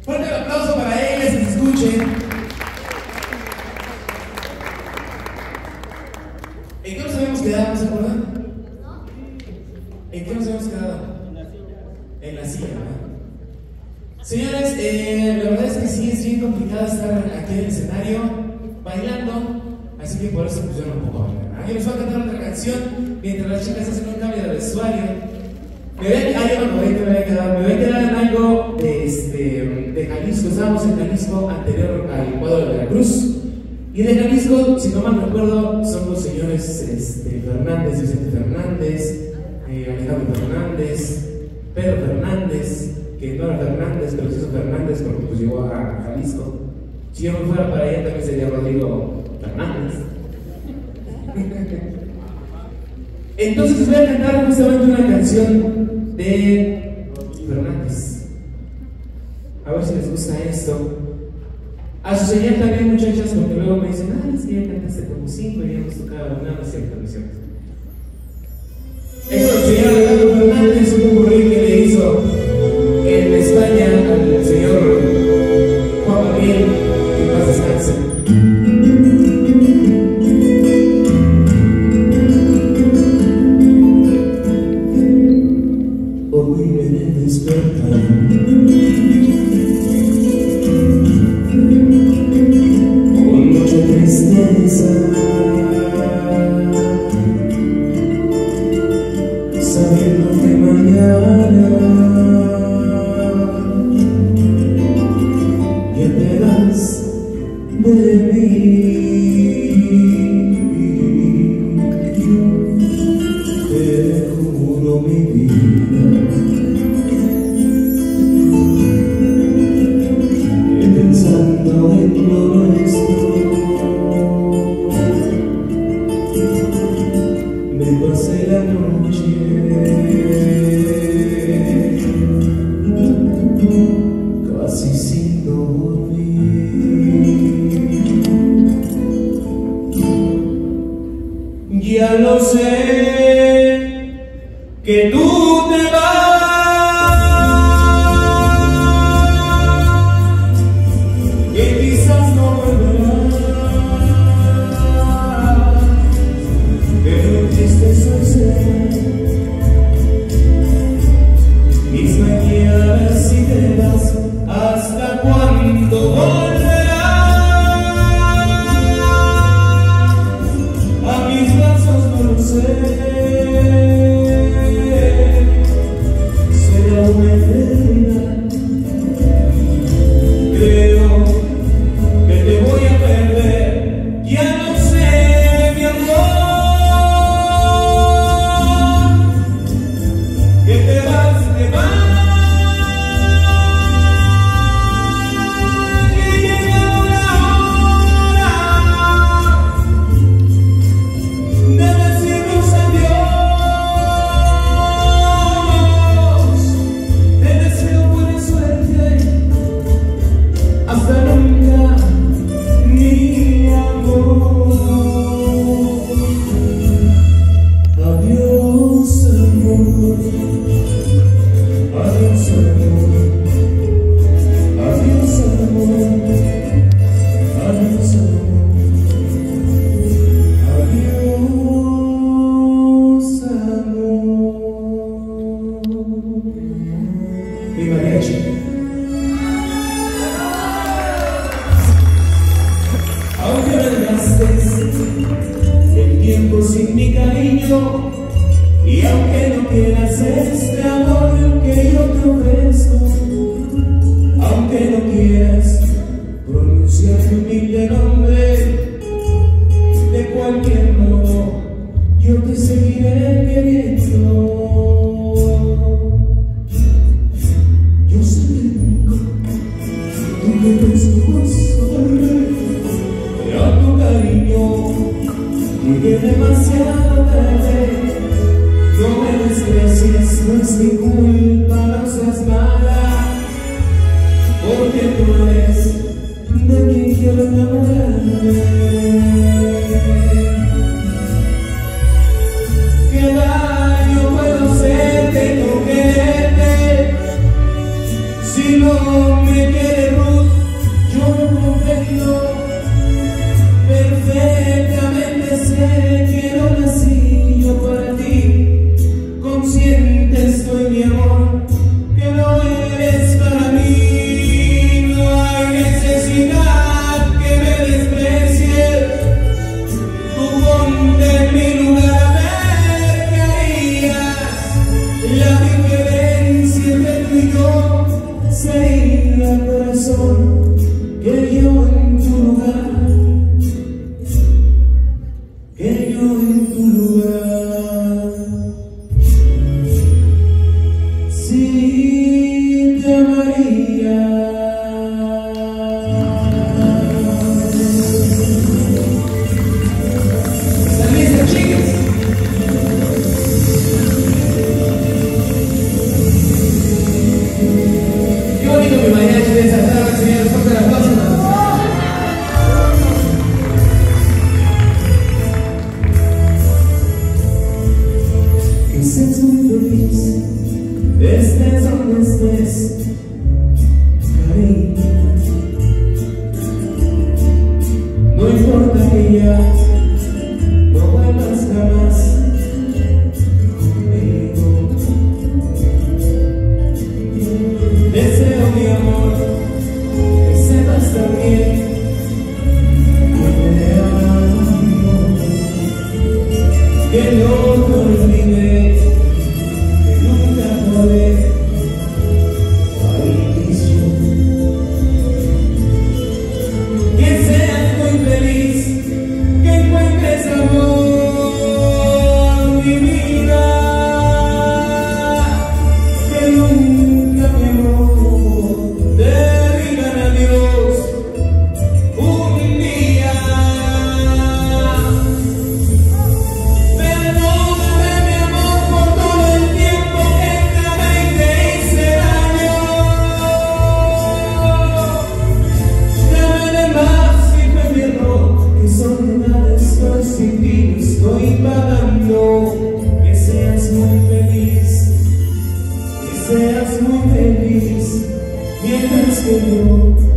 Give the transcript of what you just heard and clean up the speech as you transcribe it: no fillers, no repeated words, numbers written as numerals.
Fuerte el aplauso para ellas, que se escuchen. ¿En qué nos habíamos quedado? ¿No se acuerdan? ¿En qué nos habíamos quedado? En la silla, ¿no? Señores, la verdad es que sí es bien complicado estar aquí en el escenario bailando, así que por eso pues yo no puedo bailar. Aquí les voy a cantar otra canción mientras las chicas hacen un cambio de vestuario. Me voy a quedar en algo de Jalisco. Estábamos en Jalisco anterior al cuadro de Veracruz. Y de Jalisco, si no mal recuerdo, son los señores Fernández, Vicente Fernández, Alejandro Fernández, Pedro Fernández, que no era Fernández, pero se hizo Fernández porque pues llegó a Jalisco. Si yo me fuera para allá también sería Rodrigo Fernández. Entonces les voy a cantar justamente una canción de Fernández. A ver si les gusta esto. A su señal también, muchachas, porque luego me dicen, es que ya cantaste como 5 y ya hemos tocado una, no es cierto, no es cierto. Esto es el señor Alejandro Fernández, un burrito que le hizo en España al señor Juan Gabriel, que en paz descanse. Hoy me he despertado con mucha tristeza, sabiendo que mañana ya te vas de mí. Te juro mi vida que pensando en lo nuestro me pasé la noche casi sin dormir. Ya lo sé que tú te vas, que quizás no volverás, pero triste soy ser mis mañanas si te vas. ¿Hasta cuándo volverás a mis brazos? No lo sé. Será una eternidad. Creo que te voy a perder. Ya no sé, mi amor, que te vas, te vas. Aunque me gastes el tiempo sin mi cariño, y aunque no quieras este amor que yo te ofrezco, aunque no quieras pronunciar mi humilde nombre, de cualquier modo yo te seguiré queriendo. Yo sé que nunca tú me ves pero tu cariño llegué demasiado tarde. No me desprecies, no es mi culpa, no seas mala, porque tú eres de quien quiero enamorarme. ¿Qué daño puedo hacerte con quererte si no me quiere Ruth, yo lo comprendo perfectamente, sé que no nací yo para ti, consciente estoy mi amor, que no eres para mí, no hay necesidad que me desprecies, tú ponte en mi lugar a ver qué harías, la diferencia entre tú y yo sería corazón, que yo en tu lugar, que yo en tu lugar, sí te amaría. ¿Están listas, chicas? Qué bonito mi mariachi de esa tarde, señores, fuerte el aplauso. Que seas muy feliz, estés donde estés, cariño. No importa que ya no vuelvas jamás conmigo. Deseo, mi amor, que sepas también que te amo, que no te olvides, que nunca podré al inicio. Que seas muy feliz, que encuentres amor, mi vida, que nunca mi amor te digan adiós un día. Perdóname, mi amor, por todo el tiempo que trabajé y te hice daño. Dame de más si fue mi error, que soledad estoy sin ti, estoy pagando. Que seas muy feliz, que seas muy feliz, mientras que yo